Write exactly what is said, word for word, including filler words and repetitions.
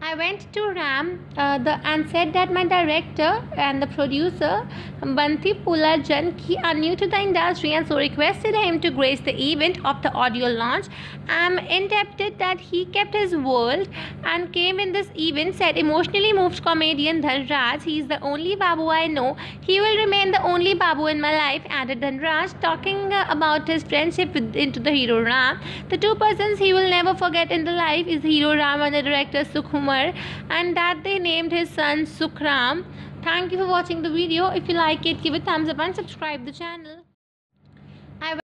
I went to Ram uh, the, and said that my director and the producer, Banti Pulajanki, are new to the industry and so requested him to grace the event of the audio launch. I'm indebted that he kept his word and came in this event, said emotionally moved comedian Dhanraj. He is the only Babu I know. He will remain the only Babu in my life, added Dhanraj, talking uh, about his friendship with, into the hero Ram. The two persons he will never forget in the life is hero Ram and the director Sukhumar, and that they named his son Sukhram. Thank you for watching the video. If you like it, give it thumbs up and subscribe the channel.